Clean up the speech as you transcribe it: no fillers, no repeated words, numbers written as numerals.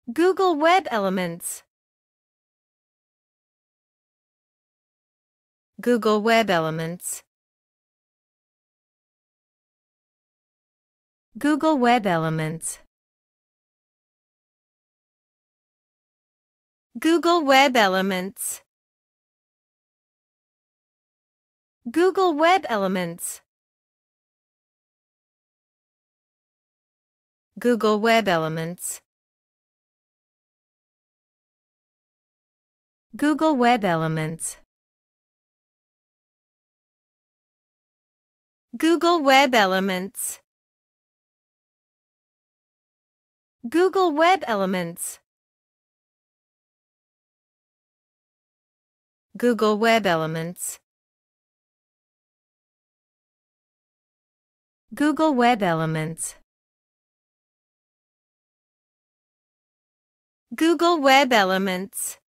Google Web Elements. Google Web Elements. Google Web Elements. Google Web Elements. Google Web Elements. Google Web Elements. Google Web Elements. Google Web Elements. Google Web Elements. Google Web Elements. Google Web Elements. Google Web Elements.